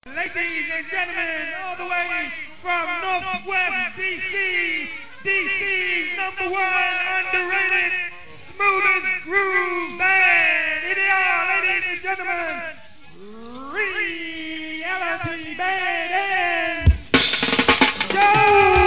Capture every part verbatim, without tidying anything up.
Ladies and gentlemen, all the way from Northwest D C, D C's number one underrated, smoothest groove band. Here they are, ladies and gentlemen, Reality Band and Show!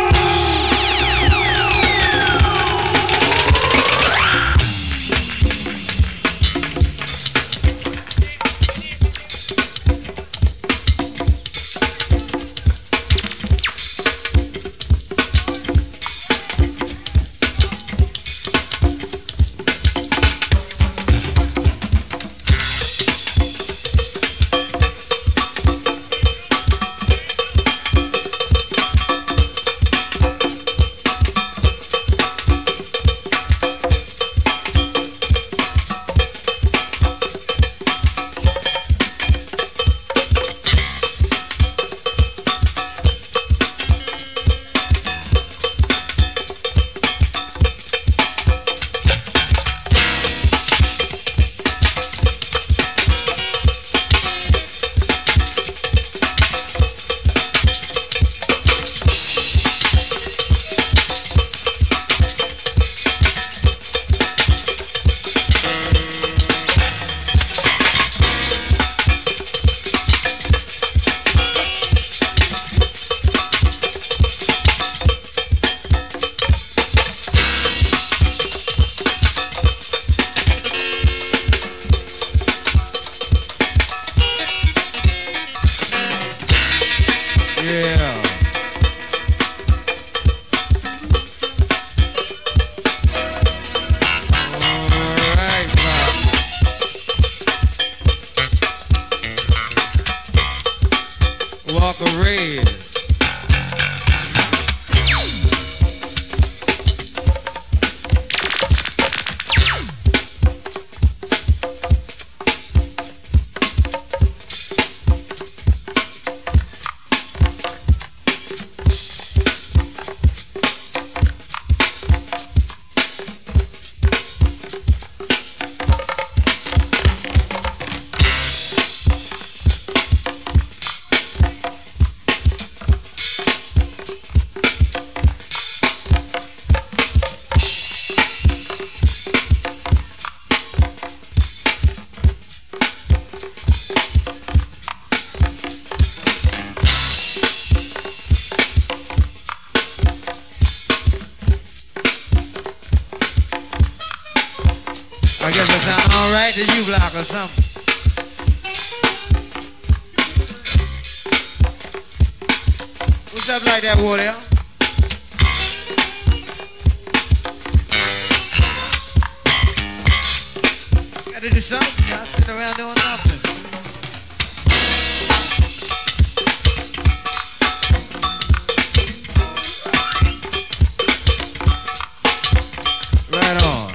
I guess that sound all right to you, Block, or something. What's up like that, Woody? Gotta do something. Y'all sitting around doing nothing. Right on.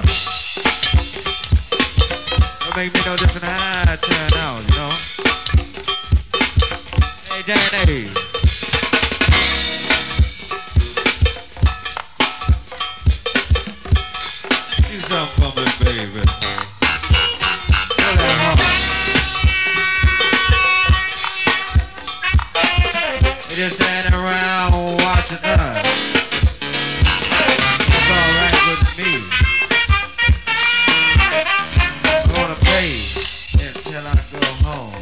Make me no different how I turn out, you know. Hey, Danny. Do something for me, baby. Go that home. They just standing around watching us. It's alright with me. Until I go home.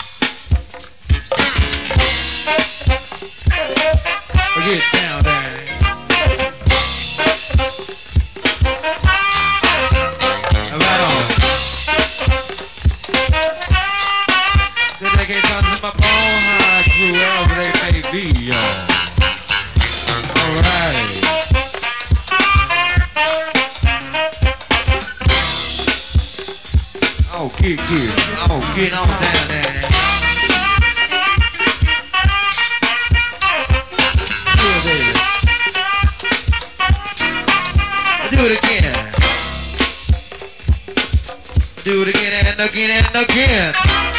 Get down there. Right on. Dedicate on to my bone high crew, wherever they may be, y'all. Alright. Oh, get, get. Oh, get on down there. Do it, baby. Do it again. Do it again and again and again.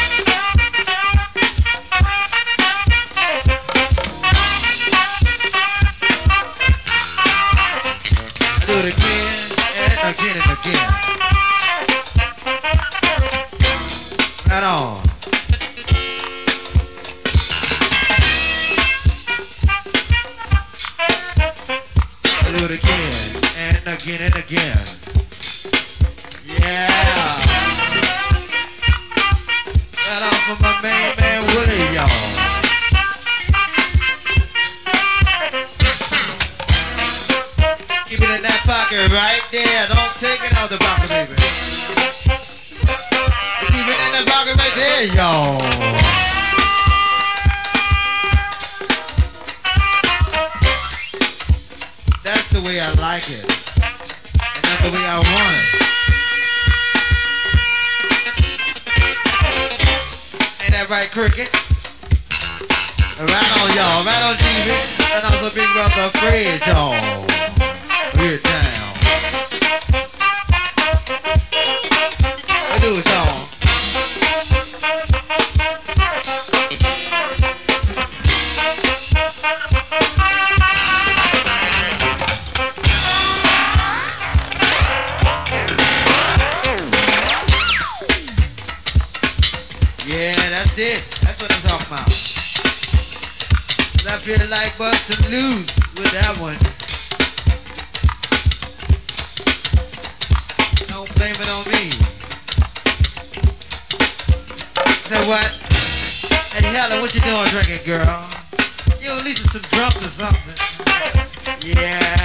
Do it again and again and again. Right on. again and again. Yeah. Shout out for my main man Willie, y'all. Keep it in that pocket right there. Don't take it out the pocket, baby. Keep it in the pocket right there, y'all. That's the way I like it. And that's the way I want it. Ain't that right, Cricket? Right on, y'all. Right on, T V. And also big brother Fred, y'all. We're down. What do it, y'all? Yeah, that's it. That's what I'm talking about. I feel like busting loose with that one. Don't blame it on me. Say what? Hey Helen, what you doing drinking, girl? You at least some drunk or something. Yeah.